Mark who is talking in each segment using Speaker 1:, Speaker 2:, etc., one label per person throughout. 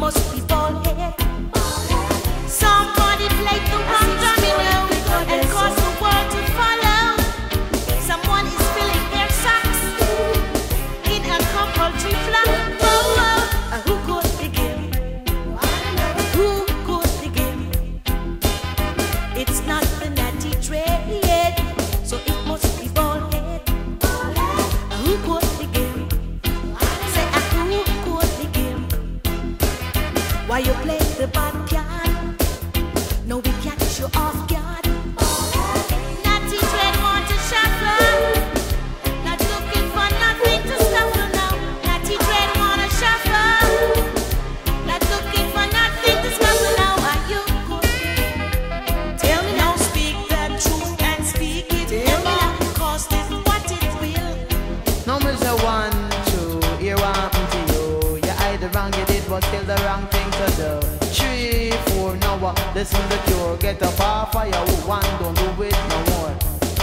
Speaker 1: must be bald head. Somebody played the wrong domino and caused the world to follow. Someone is filling their socks in a compulsory flock. Who could begin? Who could begin? It's not the natty trade, so it must be bald head. Who could begin? Say, who could begin? Why you play the bad card? No, we catch you off guard. Natty trade want to shuffle, not looking for nothing to suffer now. Natty trade want to shuffle, not looking for nothing to suffer now. Are you good? Tell me now, speak the truth and speak it. Tell me now, cause this what it will.
Speaker 2: No, me say 1, 2, here what happened to you? You either wrong you did, but still the wrong thing to do. 3, 4, now what? Listen the cure. Get up off of your one, don't do it no more.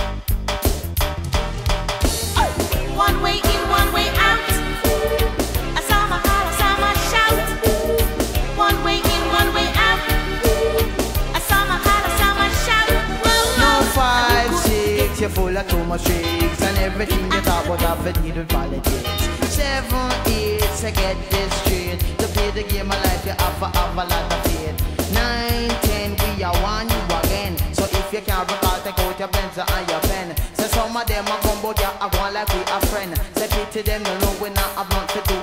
Speaker 1: One way in, one way out. I saw my call, I saw my shout. One way in, one way out. I saw my call, I saw my shout.
Speaker 2: No 5, 6, you're full of too much tricks, and everything you talk about have to deal with politics. 7, 8, so get this straight. To play the game of life, you have to have a lot of faith. 9, 10, we are one you again. So if you can't recall, take out your pencil and your pen. Say some of them are come, but you are going like we a friend. Say pity them, no know we not have nothing to do